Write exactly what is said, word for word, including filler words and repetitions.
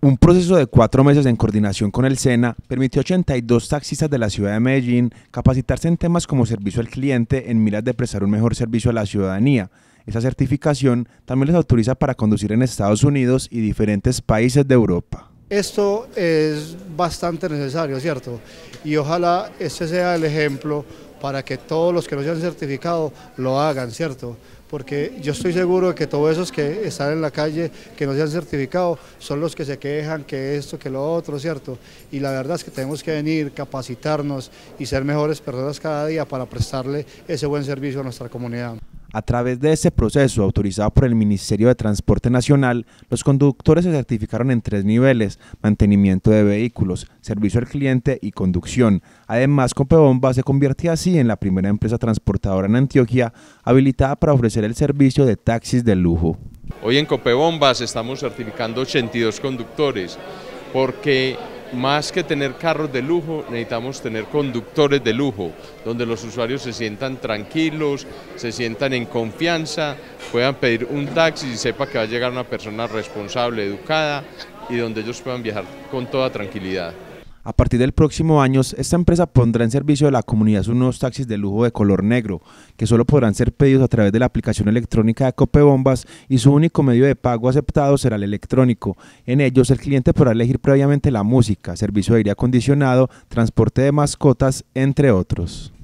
Un proceso de cuatro meses en coordinación con el SENA permitió a ochenta y dos taxistas de la ciudad de Medellín capacitarse en temas como servicio al cliente en miras de prestar un mejor servicio a la ciudadanía. Esa certificación también les autoriza para conducir en Estados Unidos y diferentes países de Europa. Esto es bastante necesario, ¿cierto? Y ojalá este sea el ejemplo para que todos los que no se han certificado lo hagan, ¿cierto? Porque yo estoy seguro de que todos esos que están en la calle, que no se han certificado, son los que se quejan, que esto, que lo otro, ¿cierto? Y la verdad es que tenemos que venir, capacitarnos y ser mejores personas cada día para prestarle ese buen servicio a nuestra comunidad. A través de este proceso, autorizado por el Ministerio de Transporte Nacional, los conductores se certificaron en tres niveles: mantenimiento de vehículos, servicio al cliente y conducción. Además, Copebomba se convierte así en la primera empresa transportadora en Antioquia habilitada para ofrecer el servicio de taxis de lujo. Hoy en Copebombas estamos certificando ochenta y dos conductores, porque más que tener carros de lujo, necesitamos tener conductores de lujo, donde los usuarios se sientan tranquilos, se sientan en confianza, puedan pedir un taxi y sepa que va a llegar una persona responsable, educada, y donde ellos puedan viajar con toda tranquilidad. A partir del próximo año, esta empresa pondrá en servicio de la comunidad unos taxis de lujo de color negro, que solo podrán ser pedidos a través de la aplicación electrónica de Copebombas, y su único medio de pago aceptado será el electrónico. En ellos, el cliente podrá elegir previamente la música, servicio de aire acondicionado, transporte de mascotas, entre otros.